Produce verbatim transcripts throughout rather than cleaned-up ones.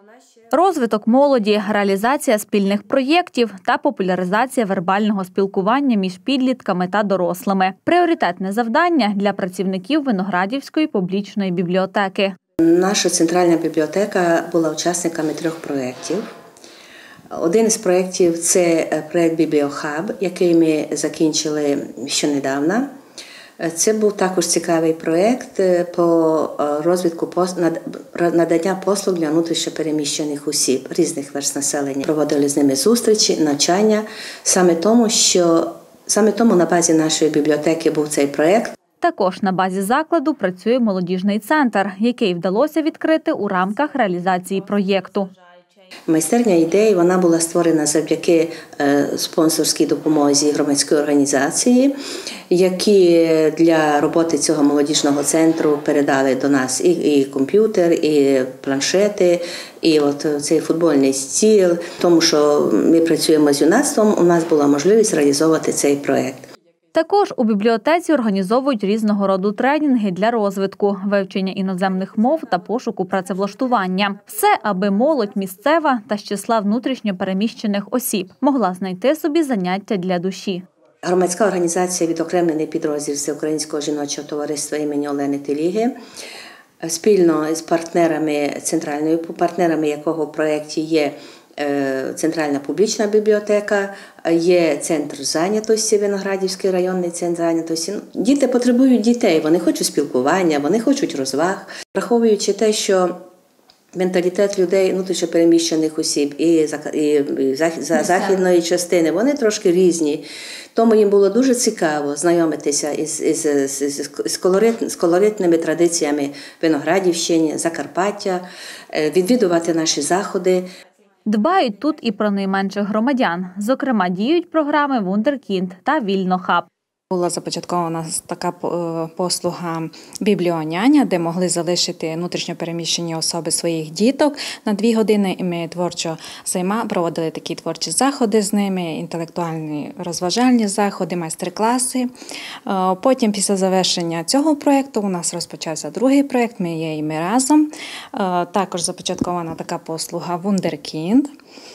Розвиток молоді, реалізація спільних проєктів та популяризація вербального спілкування між підлітками та дорослими – пріоритетне завдання для працівників Виноградівської публічної бібліотеки. Наша центральна бібліотека була учасниками трьох проєктів. Один із проєктів – це проєкт «Бібліохаб», який ми закінчили ще недавно. Це був також цікавий проєкт по розвитку надання послуг для внутрішньопереміщених осіб різних верств населення. Проводили з ними зустрічі, навчання. Саме тому, що саме тому на базі нашої бібліотеки був цей проєкт. Також на базі закладу працює молодіжний центр, який вдалося відкрити у рамках реалізації проєкту. Майстерня ідей вона була створена завдяки спонсорській допомозі громадської організації, які для роботи цього молодіжного центру передали до нас і, і комп'ютер, і планшети, і от цей футбольний стіл. Тому що ми працюємо з юнацтвом, у нас була можливість реалізовувати цей проєкт. Також у бібліотеці організовують різного роду тренінги для розвитку, вивчення іноземних мов та пошуку працевлаштування. Все, аби молодь місцева та з числа внутрішньопереміщених осіб могла знайти собі заняття для душі. Громадська організація «Відокремлений підрозділ Всеукраїнського жіночого товариства імені Олени Теліги» спільно з партнерами, центральними партнерами якого в проєкті є Центральна публічна бібліотека, є центр зайнятості, Виноградівський районний центр зайнятості. Діти потребують дітей, вони хочуть спілкування, вони хочуть розваг. Враховуючи те, що менталітет людей, внутрішньопереміщених осіб і за західної частини, вони трошки різні. Тому їм було дуже цікаво знайомитися із, із, із, з, колорит, з колоритними традиціями Виноградівщини, Закарпаття, відвідувати наші заходи. Дбають тут і про найменших громадян. Зокрема, діють програми «Вундеркінд» та «Вільнохаб». Була започаткована така послуга «Бібліоняня», де могли залишити внутрішньопереміщені особи своїх діток на дві години. І ми творчо проводили такі творчі заходи з ними, інтелектуальні розважальні заходи, майстер-класи. Потім, після завершення цього проєкту, у нас розпочався другий проєкт «Ми є і ми разом». Також започаткована така послуга «Вундеркінд».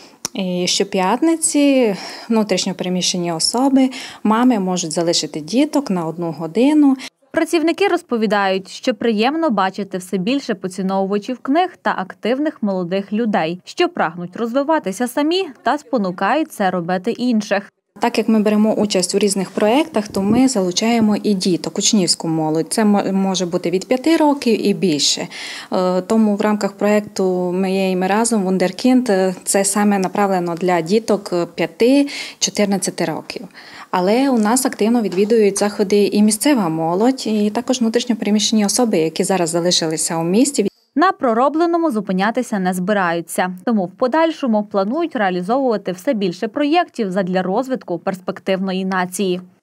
І щоп'ятниці внутрішньопереміщені особи, мами можуть залишити діток на одну годину. Працівники розповідають, що приємно бачити все більше поціновувачів книг та активних молодих людей, що прагнуть розвиватися самі та спонукають це робити інших. Так як ми беремо участь у різних проєктах, то ми залучаємо і діток, учнівську молодь. Це може бути від п'яти років і більше. Тому в рамках проєкту «Ми є і ми разом» «Вундеркінд» це саме направлено для діток п'яти-чотирнадцяти років. Але у нас активно відвідують заходи і місцева молодь, і також внутрішньопереміщені особи, які зараз залишилися у місті. На проробленому зупинятися не збираються. Тому в подальшому планують реалізовувати все більше проєктів задля розвитку перспективної нації.